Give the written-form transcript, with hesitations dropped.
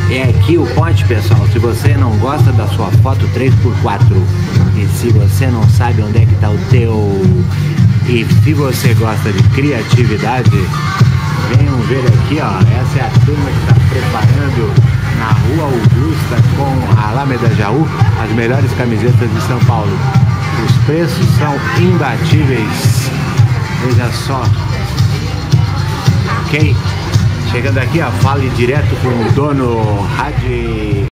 É aqui o ponte, pessoal. Se você não gosta da sua foto 3x4 e se você não sabe onde é que tá o teu, e se você gosta de criatividade, venham ver aqui, ó. Essa é a turma que está preparando na Rua Augusta com a Alameda Jaú as melhores camisetas de São Paulo. Os preços são imbatíveis. Veja só. Ok? Chegando aqui, ó, fale direto com o dono Rádio.